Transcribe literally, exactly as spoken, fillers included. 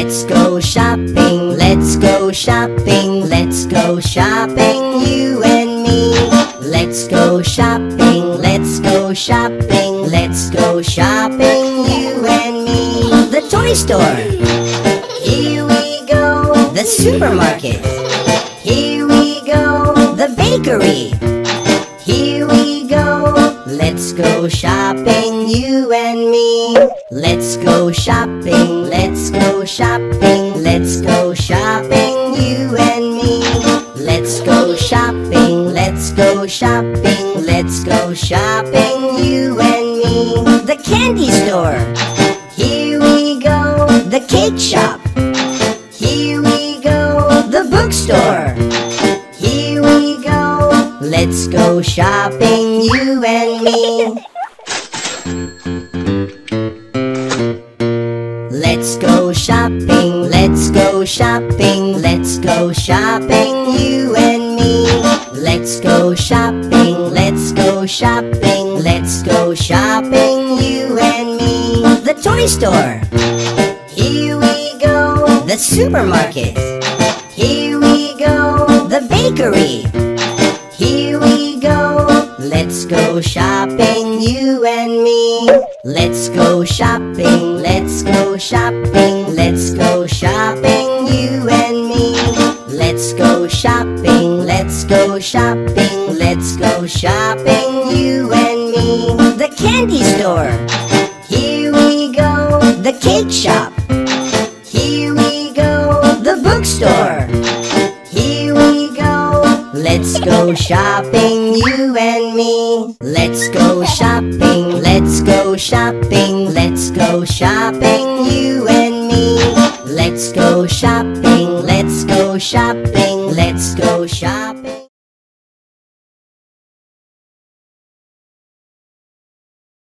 Let's go shopping, let's go shopping, let's go shopping, you and me. Let's go shopping, let's go shopping, let's go shopping, you and me. The toy store, here we go. The supermarket, here we go. The bakery, here we go. Let's go shopping, you and me. Let's go shopping, let's go shopping, let's go shopping, you and me. Let's go shopping, let's go shopping, let's go shopping, you and me. The candy store, here we go. The cake shop, here we go. The bookstore, here we go. Let's go shopping, you and me. Let's go shopping, let's go shopping, let's go shopping, you and me. Let's go shopping, let's go shopping, let's go shopping, you and me. The toy store, here we go. The supermarket, here we go. The bakery, here we go. Let's go shopping, you and me. Let's go shopping, let's go shopping, let's go shopping, you and me. Let's go shopping, let's go shopping, let's go shopping, you and me. The candy store, here we go. The cake shop, here we go. The bookstore, here we go. Let's go shopping, you and me. Let's go shopping, let's go shopping, let's go shopping, you and me. Let's go shopping, let's go shopping, let's go shopping.